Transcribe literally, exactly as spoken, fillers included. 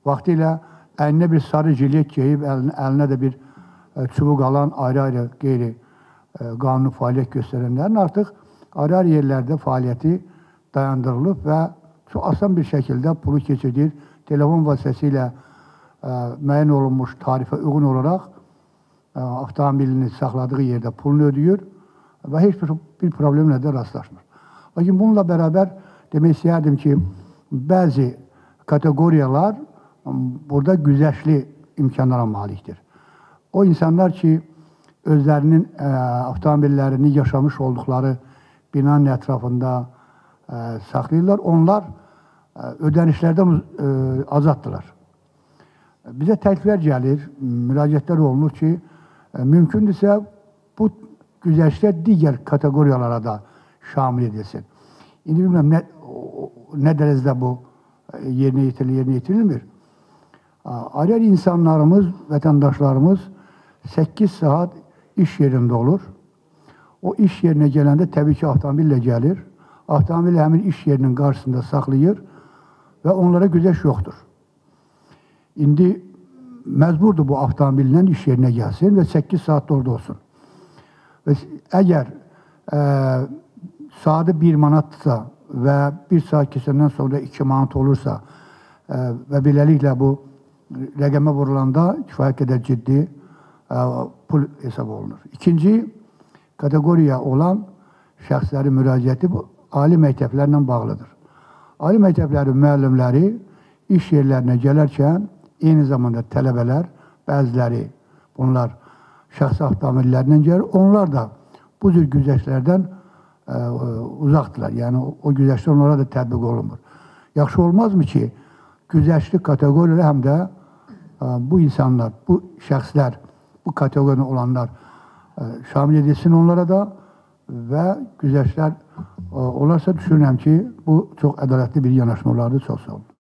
vaxtilə əlinə bir sarı jilet geyib, əlinə, əlinə də bir e, çubuq alan ayrı-ayrı qeyri e, qanuni fəaliyyət göstərənlərin artıq ayrı-ayrı yerlərdə fəaliyyəti dayandırılıb və çox asan bir şəkildə pulu keçirir. Telefon vasitəsilə e, müəyyən olunmuş tarifə uyğun olaraq e, avtomobilini saxladığı yerdə pulunu ödəyir və heç bir, bir problemlə də rastlaşmır. Lakin bununla bərabər demək istəyərdim ki, bəzi kateqoriyalar burada güzəştli imkanlara malikdir. O insanlar ki, özlərinin e, avtomobillərini yaşamış olduqları binanın ətrafında e, saxlayırlar, onlar e, ödənişlərdən e, azaddılar. Bizə təkliflər gəlir, müraciətlər olunur ki, e, mümkündürsə bu güzəştlər digər kateqoriyalara da şamil edilsin. İndi bilməm, nə, nə dərəcədə bu yerinə yetirilir, yerinə yetirilmir. Ayrı-ayrı insanlarımız, vətəndaşlarımız səkkiz saat iş yerində olur. O iş yerinə gələndə təbii ki, avtomobillə gəlir. Avtomobili həmin iş yerinin qarşısında saxlayır və onlara güzəş yoxdur. İndi məcburdur bu avtomobillə iş yerinə gəlsin və səkkiz saat orada olsun. Və əgər e, saatı bir manatdırsa və bir saat keçəndən sonra iki manat olursa e, və beləliklə bu rəqəmə vurulanda kifayət qədər ciddi ə, pul hesab olunur. İkinci kateqoriya olan şəxslərin müraciəti bu ali məktəblərlə bağlıdır. Ali məktəblərin müəllimləri iş yerlərinə gələrkən eyni zamanda tələbələr, bəziləri bunlar şəxsi avtomobillərlə gəlir, onlar da bu cür güzəştlərdən ə, uzaqdırlar. Yəni o, o güzəştlər onlara da tətbiq olunmur. Yaxşı olmazmı ki, güzəştli kateqoriyada həm də ə, bu insanlar, bu şəxslər, bu kateqoriyada olanlar ə, şamil edilsin onlara da və güzəştlər ə, olarsa düşünürəm ki, bu çox ədalətli bir yanaşma olardı. Çox sağ olun.